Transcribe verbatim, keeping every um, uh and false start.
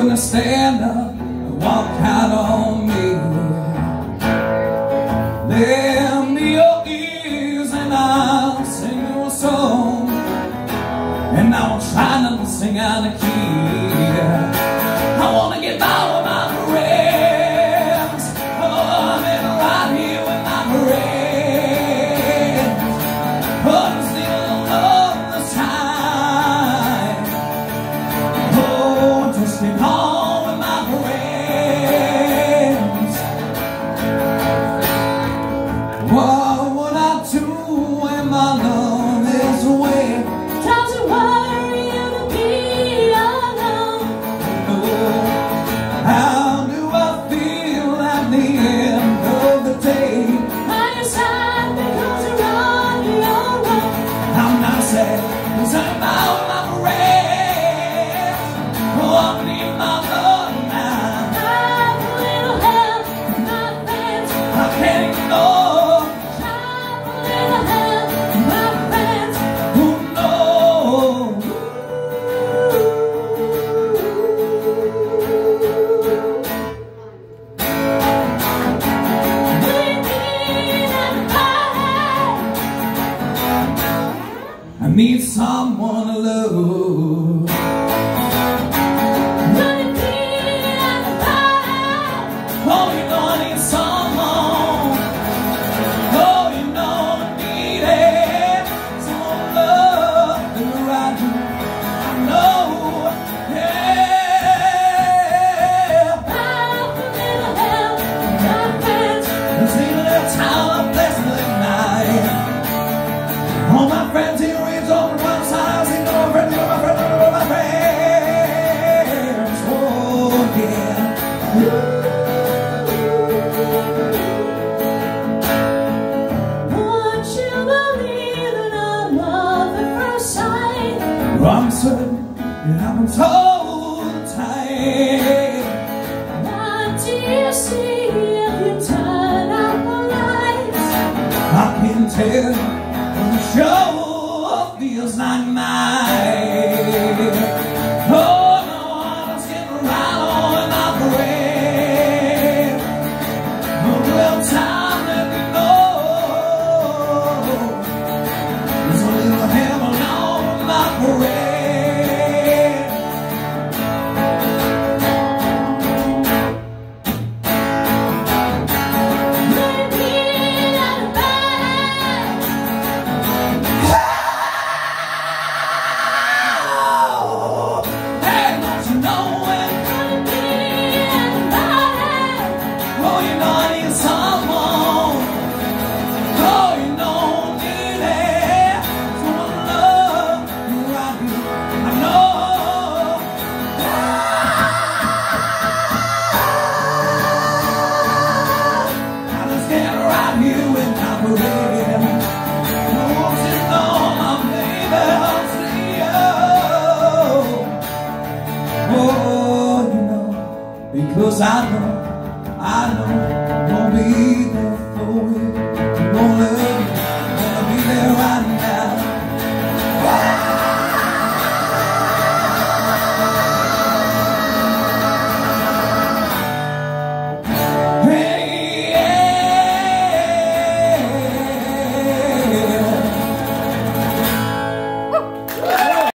gonna stand up and walk out on me. Lend me your ears and I'll sing you a song, and I won't try not to sing out of key. I wanna get by with my friends. Oh, I'm in right here with my friends. Oh, I'm still alone this time. Oh, just get home with my friends. What would I do when my love is away? Doesn't worry you to be alone. How do I feel at the end of the day? By your side because you're on your own. I'm not sad, 'cause I'm out with my friends. Oh, I need my love now. Have a little help from my friends. I can't ignore. Have a little help from my friends. Who knows? I need someone to love. Oh, you know I need someone. Oh, you know I need it. Someone to love me right here. I know, yeah. There's even a time of blessed night. All my friends here is on one side. Sing to my friends, to my friends, to my friends. Oh, yeah. Won't you believe in our love at first sight? I'm certain that I'm told tight. What do you see if you turn out the lights? I can tell when the show feels like mine. Oh, no, I'm just getting right on with my friend. No real time, let me know. There's a little heaven on with my friend. Because I know, I know